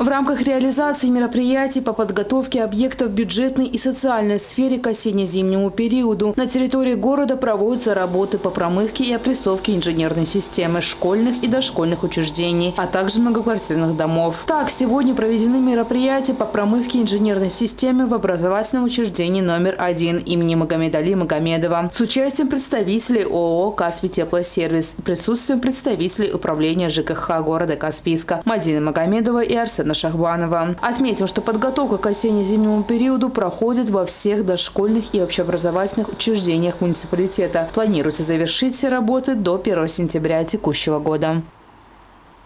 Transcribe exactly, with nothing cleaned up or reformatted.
В рамках реализации мероприятий по подготовке объектов в бюджетной и социальной сфере к осенне-зимнему периоду на территории города проводятся работы по промывке и опрессовке инженерной системы школьных и дошкольных учреждений, а также многоквартирных домов. Так, сегодня проведены мероприятия по промывке инженерной системы в образовательном учреждении номер один имени Магомед-Али Магомедова с участием представителей ООО «Каспий Теплосервис» и присутствием представителей управления ЖКХ города Каспийска Мадины Магомедова и Арсена Шахбанова. Отметим, что подготовка к осенне-зимнему периоду проходит во всех дошкольных и общеобразовательных учреждениях муниципалитета. Планируется завершить все работы до первого сентября текущего года.